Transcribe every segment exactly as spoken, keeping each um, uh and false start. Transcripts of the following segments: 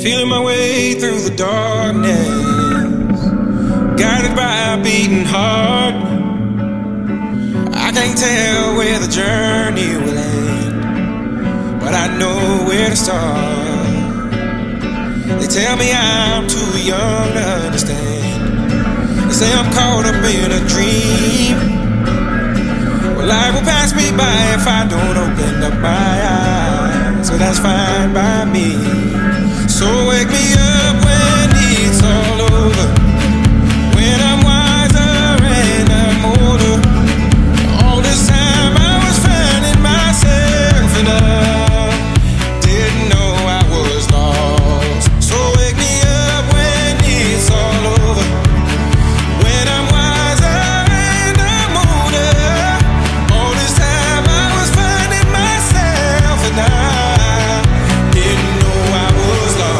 Feeling my way through the darkness, guided by a beating heart. I can't tell where the journey will end, but I know where to start. They tell me I'm too young to understand. They say I'm caught up in a dream. Well, life will pass me by if I don't open up my eyes, so that's fine by me. So wake me up when it's all over, when I'm wiser and I'm older. All this time I was finding myself and I didn't know I was lost. So wake me up when it's all over, when I'm wiser and I'm older. All this time I was finding myself and I didn't know I was lost.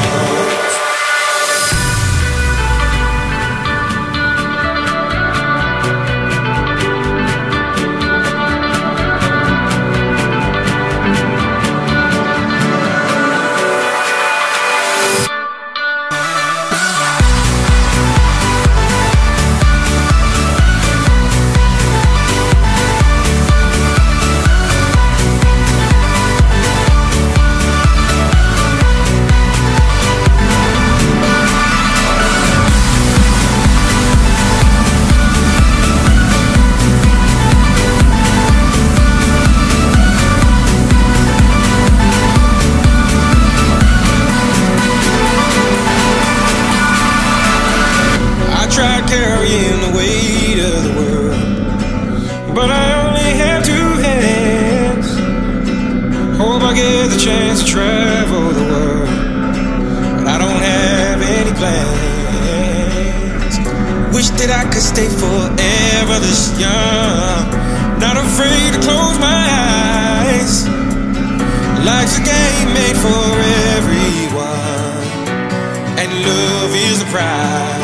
Tried carrying the weight of the world, but I only have two hands. Hope I get the chance to travel the world, but I don't have any plans. Wish that I could stay forever this young, not afraid to close my eyes. Life's a game made for everyone, and love is the prize.